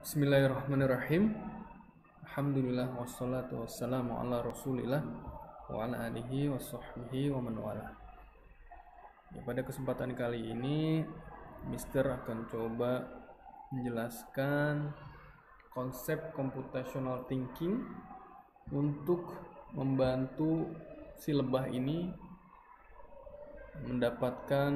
Bismillahirrahmanirrahim. Alhamdulillah wassalatu wassalamu ala Rasulillah wa ala alihi washabbihi wa man wala. Pada kesempatan kali ini Mister akan coba menjelaskan konsep computational thinking untuk membantu si lebah ini mendapatkan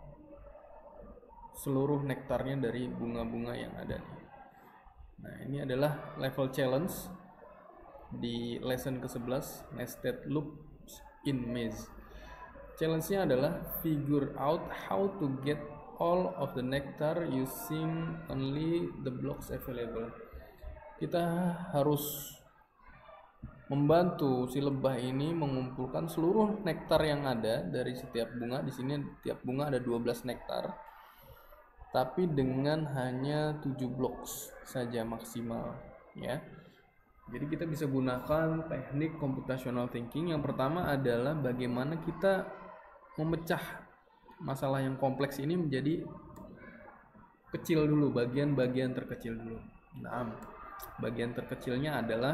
seluruh nektarnya dari bunga-bunga yang ada nih. Nah, ini adalah level challenge di lesson ke-11, Nested Loops in Maze. Challenge-nya adalah figure out how to get all of the nectar using only the blocks available. Kita harus membantu si lebah ini mengumpulkan seluruh nektar yang ada dari setiap bunga. Di sini tiap bunga ada 12 nektar. Tapi dengan hanya 7 blocks saja maksimal, ya. Jadi kita bisa gunakan teknik computational thinking. Yang pertama adalah bagaimana kita memecah masalah yang kompleks ini menjadi kecil dulu, bagian-bagian terkecil dulu. Nah, bagian terkecilnya adalah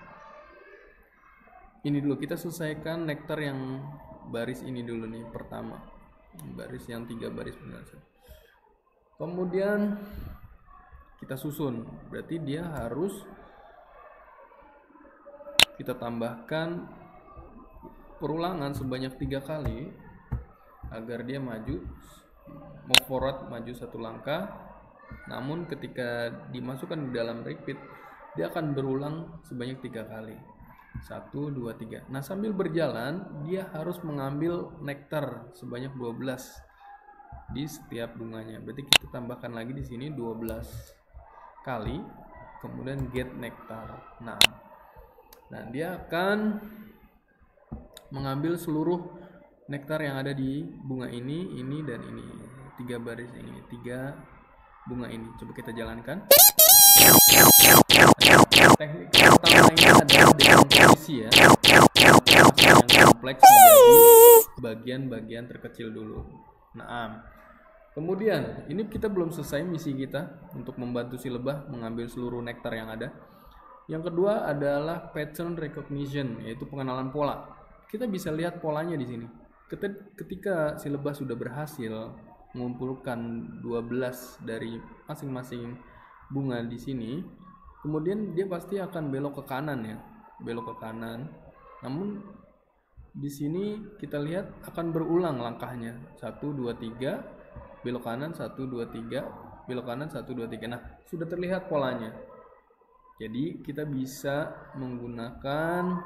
ini dulu. Kita selesaikan nektar yang baris ini dulu nih, pertama. Baris yang 3 baris penjelasan. Kemudian kita susun, berarti dia harus kita tambahkan perulangan sebanyak 3 kali agar dia move forward, maju 1 langkah. Namun ketika dimasukkan di dalam repeat, dia akan berulang sebanyak 3 kali. 1, 2, 3. Nah, sambil berjalan dia harus mengambil nektar sebanyak 12 di setiap bunganya. Berarti kita tambahkan lagi di sini 12 kali, kemudian get nektar. Nah, dia akan mengambil seluruh nektar yang ada di bunga ini dan ini. 3 baris ini, 3 bunga ini. Coba kita jalankan. Teknik pertama ini adalah dekomposisi, ya. Yang kompleks menjadi bagian-bagian terkecil dulu. Nah, kemudian ini kita belum selesai misi kita untuk membantu si lebah mengambil seluruh nektar yang ada. Yang kedua adalah pattern recognition, yaitu pengenalan pola. Kita bisa lihat polanya di sini. Ketika si lebah sudah berhasil mengumpulkan 12 dari masing-masing bunga di sini, kemudian dia pasti akan belok ke kanan, ya. Belok ke kanan. Namun di sini kita lihat akan berulang langkahnya. 1, 2, 3, belok kanan, 1, 2, 3, belok kanan, 1, 2, 3. Nah, sudah terlihat polanya. Jadi kita bisa menggunakan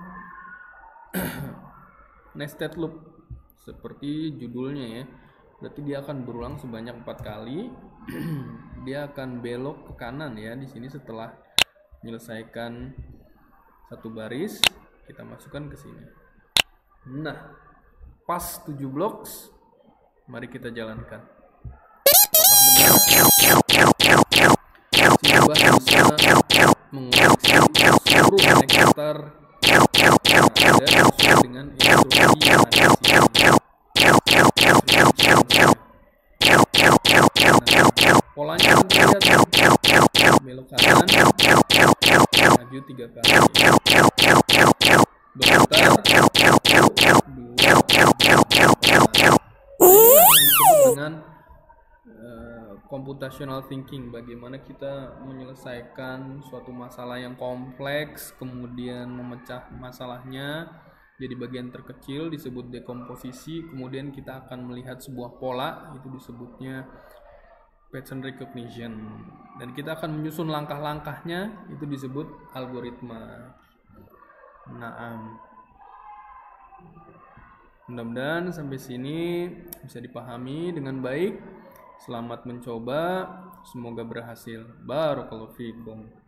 nested loop seperti judulnya, ya. Berarti dia akan berulang sebanyak 4 kali. Dia akan belok ke kanan, ya. Di sini setelah menyelesaikan 1 baris, kita masukkan ke sini. Nah, pas 7 blocks, mari kita jalankan. Apakah benar si lebah bisa mengoleksi seluruh nektar yang ada sesuai dengan instruksi yang ada di sini? Nah, polanya terlihat, belok kanan, maju 3 kali, berputar, 2, dengan computational thinking, bagaimana kita menyelesaikan suatu masalah yang kompleks, kemudian memecah masalahnya jadi bagian terkecil, disebut dekomposisi. Kemudian kita akan melihat sebuah pola, itu disebutnya pattern recognition, dan kita akan menyusun langkah-langkahnya, itu disebut algoritma. Nah, mudah-mudahan sampai sini bisa dipahami dengan baik. Selamat mencoba, semoga berhasil. Barakallahu fiikum.